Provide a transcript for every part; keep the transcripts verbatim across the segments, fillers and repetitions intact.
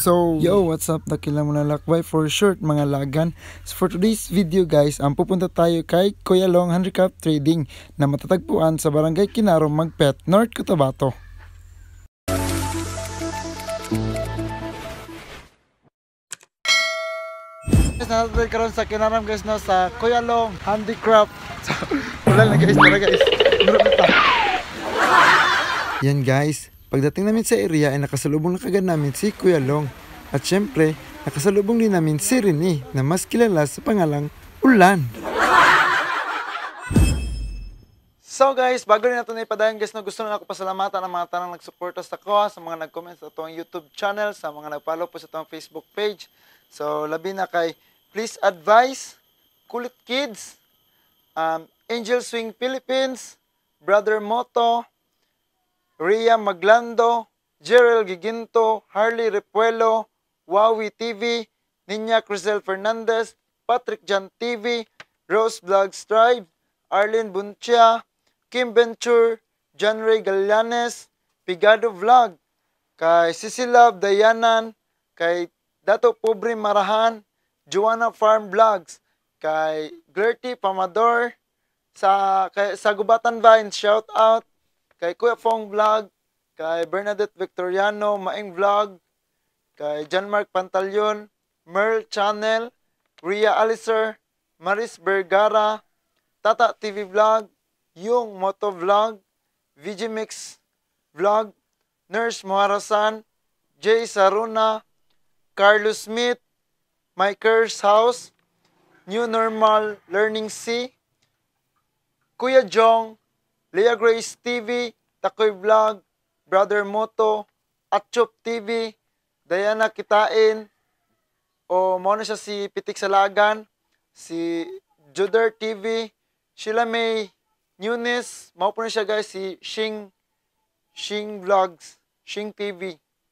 So, yo, what's up? Dakila mo na lakbay for short mga lagan. So, for today's video guys, ang pupunta tayo kay Kuya Long Handicraft Trading na matatagpuan sa Barangay Kinarong, Magpet, North Cotabato. Guys, natatay karon sa Kinarong guys no, sa Kuya Long Handicraft. So, wala na guys, tara guys. Yan guys. Pagdating namin sa area ay nakasalubong na kagad namin si Kuya Long. At syempre, nakasalubong din namin si Rene na mas kilala sa pangalang Ulan. So guys, bago rin natin ipadayon guys, no, gusto na ako pasalamatan ang mga tanang nagsuporta sa ko, sa mga nag-comment sa itong YouTube channel, sa mga nag-follow po sa itong Facebook page. So labi na kay Please Advice, Kulit Kids, um, Angel Swing Philippines, Brother Moto, Ria Maglando, Jerel Giginto, Harley Repuelo, Wawi T V, Ninya Crisel Fernandez, Patrick Jan T V, Rose Vlog Strive, Arlene Buncha, Kim Venture, John Ray Gallanes, Pigado Vlog, kay Sisilab Dayanan, kay Dato Pobre Marahan, Joanna Farm Vlogs, kay Gertie Pamador, sa kay sa Gubatan Vines, shout out, kay Kuya Fong Vlog, kay Bernadette Victoriano, Maing Vlog, kay John Mark Pantalyon, Merl Channel, Ria Alicer, Maris Vergara, Tata T V Vlog, Yung Moto Vlog, V G Mix Vlog, Nurse Moharasan, Jay Saruna, Carlos Smith, Mike's House, New Normal Learning C, Kuya Jong, Leah Grace T V, Takoy Vlog, Brother Moto, Atchop T V, Diana Kitain, o mo na siya si Pitik Salagan, si Juder T V, Sheila May Nunes, mao po na siya guys, si Shing, Shing Vlogs, Shing T V.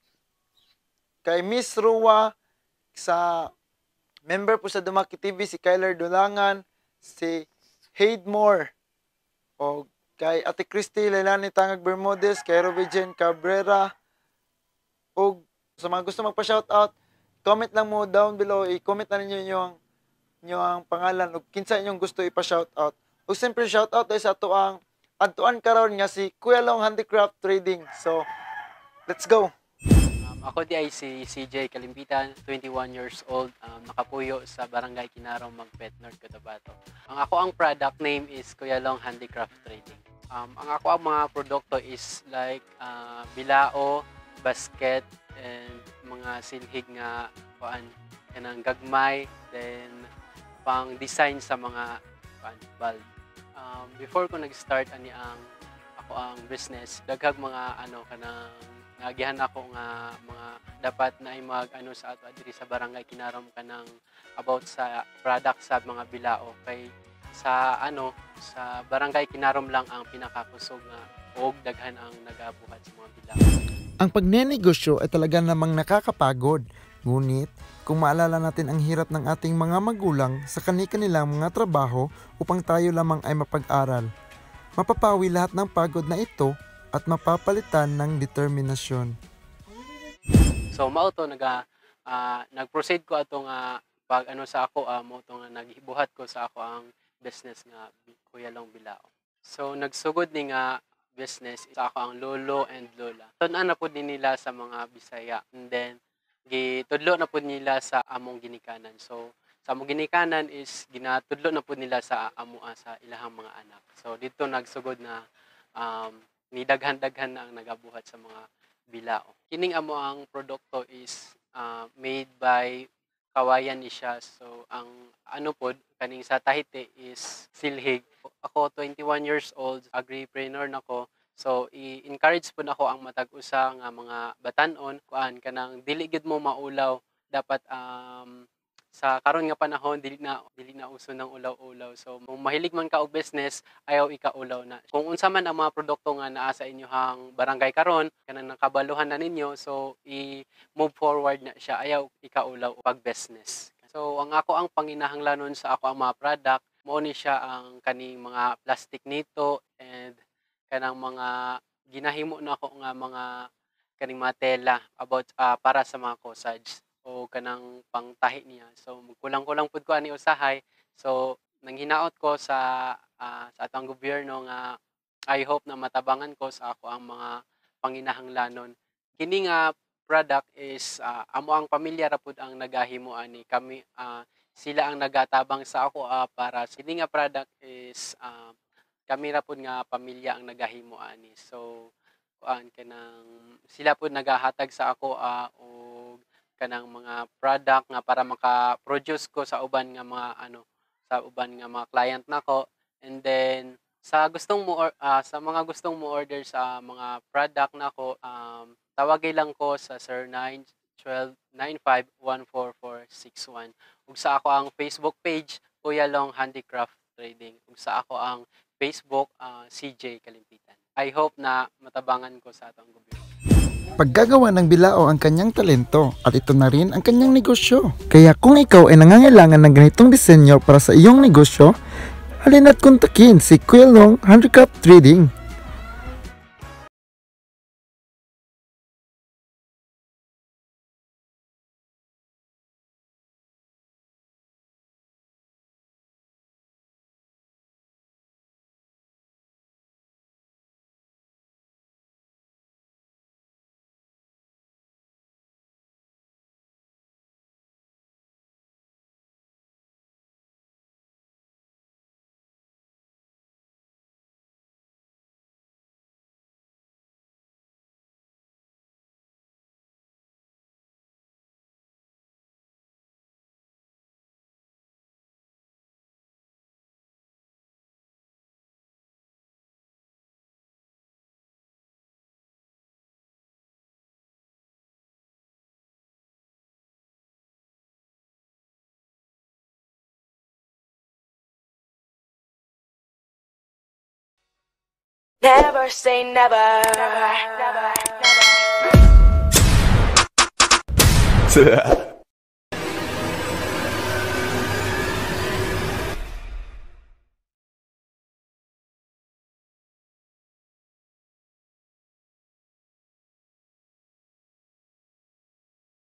Kay Miss Rua, sa member po sa Dumaki T V, si Kyler Dulangan, si Haidmore, o kay Ate Christy Leilani Tangag Bermudez, kay Rovigen Cabrera, o sa mga gusto magpa-shoutout, comment lang mo down below, i-comment na ninyo yung, yung pangalan, o kinsa inyong gusto ipa-shoutout. O siyempre shoutout dahil sa ato ang adtuan karon nga si Kuya Long Handicraft Trading. So, let's go! Um, ako di ay si C J Kalimpitan, twenty-one years old, um, nakapuyo sa Barangay Kinarong, Magpet, North Cotabato. Ang ako ang product name is Kuya Long Handicraft Trading. Um, ang ako ang mga produkto is like uh, bilao, basket, and mga silhig nga kuan kanang gagmay, then pang design sa mga kuan bulb. Um, before ko nag-start ani ang ako ang business, daghang mga ano kanang nagihan ako nga mga dapat na ay mag ano sa ato diri sa Barangay Kinarong kanang about sa product sa mga bilao, kay sa ano sa Barangay Kinarom lang ang pinakakusog nga og daghan ang nagabuhat sa mga bilao. Ang pagnenegosyo ay talaga namang nakakapagod. Ngunit, kung maalala natin ang hirap ng ating mga magulang sa kani-kanilang mga trabaho upang tayo lamang ay mapag-aral, mapapawi lahat ng pagod na ito at mapapalitan ng determinasyon. So mao to naga uh, nag-proceed ko ato nga pag ano sa ako uh, mo to nga naghibuhat ko sa ako ang business nga Kuya Long Bilao. So nagsugod ni nga business sa ako ang lolo and lola. Tun-an na pud ni nila sa mga Bisaya, and then gitudlo na pud nila sa among ginikanan. So sa among ginikanan is ginatudlo na pud nila sa amo sa ilahang mga anak. So dito nagsugod na um, ni daghan-daghan na ang nagabuhat sa mga bilao. Kining amo ang produkto is uh, made by kawayan ni siya. So ang ano pod kaning sa Tahiti is silhig. Ako twenty-one years old, agripreneur nako. So i-encourage po nako ang matag usa nga mga batan-on kuan kanang dili gid mo maulaw, dapat um, sa karon nga panahon dili na dili na uso ng ulaw-ulaw. So kung mahilig man ka og business, ayaw ikaulaw na. Kung unsa man ang mga produkto nga naa sa inyohang barangay karon kanang nakabaluhan na ninyo, so i-move forward na siya, ayaw ikaulaw pag business. So ang ako ang panginahanglanon sa ako ang mga product, mao ni siya ang kaning mga plastic nito and kanang mga ginahimo na ako nga mga kaning mga tela about ah, para sa mga corsage o kanang pangtahi niya. So kulang-kulang pud ko ani usahay. So nanghinaot ko sa ah, sa atong gobyerno nga I hope na matabangan ko sa ako ang mga panginahanglanon. Kini nga product is ah, amo ang pamilya ra pud ang nagahimo ani kami ah, sila ang nagatabang sa ako ah, para sini nga product is ah, kami ra pud nga pamilya ang nagahimo ani. So kuan kanang sila pud nagahatag sa ako ah, og kanang mga product nga para maka-produce ko sa uban nga mga ano sa uban nga mga client nako. And then sa gustong mo or ah, sa mga gustong mo order sa mga product nako um, tawagay lang ko sa zero nine one two nine five one four four six one ug sa ako ang Facebook page Kuya Long Handicraft Trading ug sa ako ang Facebook ah, C J Kalimpitan. I hope na matabangan ko sa atong gobyerno. Paggagawa ng bilao ang kanyang talento at ito na rin ang kanyang negosyo. Kaya kung ikaw ay nangangailangan ng ganitong disenyo para sa iyong negosyo, halina't kontakin si Kuya Long Handicraft Trading. Never say never. Never, never, never.